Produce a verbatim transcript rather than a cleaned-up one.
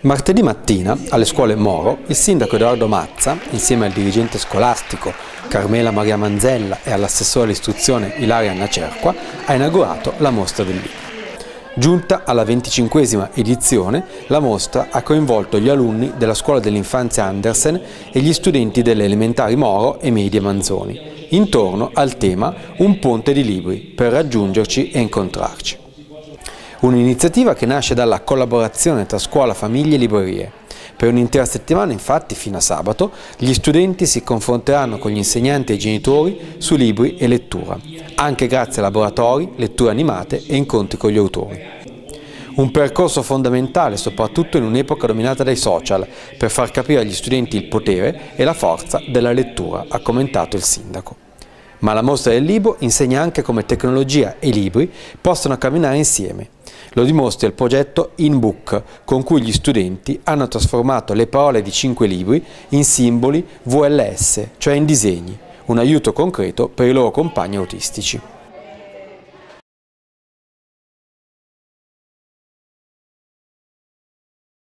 Martedì mattina, alle scuole Moro, il sindaco Edoardo Mazza, insieme al dirigente scolastico Carmela Maria Manzella e all'assessore all'istruzione Ilaria Nacerqua, ha inaugurato la mostra del libro. Giunta alla venticinquesima edizione, la mostra ha coinvolto gli alunni della scuola dell'infanzia Andersen e gli studenti delle elementari Moro e medie Manzoni, intorno al tema Un ponte di libri per raggiungerci e incontrarci. Un'iniziativa che nasce dalla collaborazione tra scuola, famiglie e librerie. Per un'intera settimana, infatti, fino a sabato, gli studenti si confronteranno con gli insegnanti e i genitori su libri e lettura, anche grazie a laboratori, letture animate e incontri con gli autori. Un percorso fondamentale, soprattutto in un'epoca dominata dai social, per far capire agli studenti il potere e la forza della lettura, ha commentato il sindaco. Ma la mostra del libro insegna anche come tecnologia e libri possono camminare insieme. Lo dimostra il progetto InBook, con cui gli studenti hanno trasformato le parole di cinque libri in simboli V L S, cioè in disegni, un aiuto concreto per i loro compagni autistici.